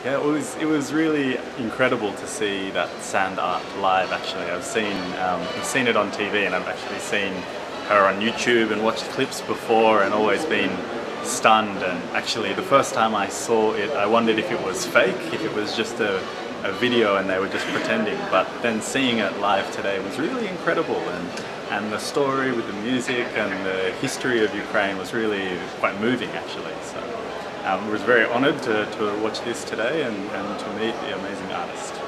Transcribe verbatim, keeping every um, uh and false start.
Yeah, it was it was really incredible to see that sand art live. Actually, I've seen um, I've seen it on T V, and I've actually seen her on YouTube and watched clips before, and always been stunned. And actually, the first time I saw it, I wondered if it was fake, if it was just a, a video and they were just pretending. But then seeing it live today was really incredible, and and the story with the music and the history of Ukraine was really quite moving, actually. So. Um, I was very honoured to, to watch this today and, and to meet the amazing artist.